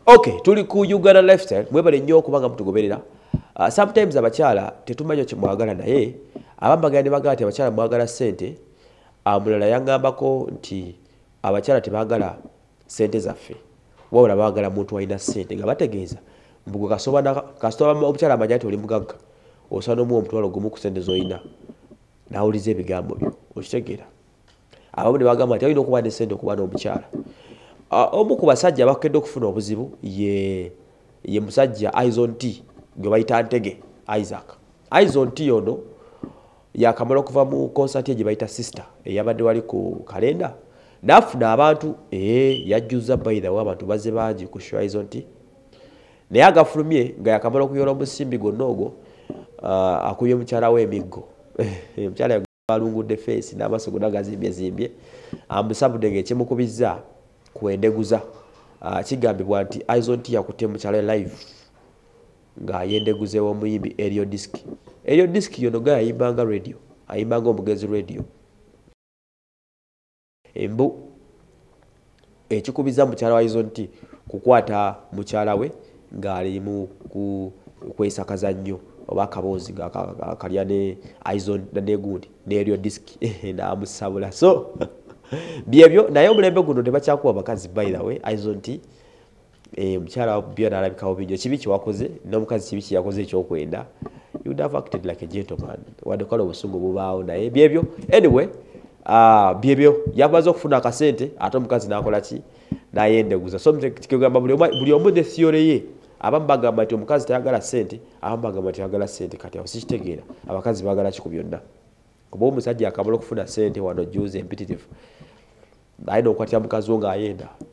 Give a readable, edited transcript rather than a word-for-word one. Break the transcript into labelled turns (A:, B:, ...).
A: Okay, tuli ku Uganda lifestyle mwebale nnyo okubanga mutugoberera. Sometimes abakyala tetumanyi kye mwagala naye abambaga ne bagati abakyala mwagala sente. Mulala yangambako nti abakyala tebagala sente zaffe. Wabula bagala muntu alina sente nga bategeeza mbugo kasoba omukyala amanyati oli mugagga. Osana mu omutwalo gumu ku sente zoyina. Nawulize ebigambo byo. Okitegeera. Abamu ne bagamba nti olina okuba ne sente okuba n'omukyala. Omu ku basajja bakedde okufuna obuzibu ye musajja Aizon T gwe bayita Ntege Isaac. Aizon T ono yakamala okuva mu concert gye bayita Sister eyabadde wali ku kalenda nafuna abantu yajjuza by the way abantu bazze bangi ku show Aizon T naye agafulumye nga yakamala okuyola omusimbi gwonna ogwo akubye mukyala w'emiggo omukyala yalungudde face n'amaaso gonna gazimbye amusabudde ng'ekimukubizza kwendeguza kigambibwa nti Aizon T yakutte mukyala live nga yendeguze omuyimbi Elio Disc yono ga ayimbanga radio ayimbanga omugezi radio embu ekikubiza mukyala wa Aizon T kukwata mukyala we ng'ali mu kwesakaza nnyo oba akaboozi kalya ne Aizon negundi ne Elio Disc n'amusabula so byebyo naye omulembe guno tebakyakuwa bakazi by the way Aizon T mukyala byo nalabikawo binyo kibi kiwakoze n'omukazi kibi kiyakoze ekyokwenda you would have acted like a gentleman wadde obusungu bubaawo naye byebyo anyway byebyo yamaze okufuna akasente ate omukazi n'akola ki nayendeguza so kigamba buli omu ne theory ye abamu bagamba nti omukazi tayagala sente abamu bagamba nti ayagala sente kati awo sikitegeera abakazi bagala ki ku byonna kuba omusajja akamala okufuna sente wano juzi empitirivu ayina okukwatira mukazi wo ng'ayenda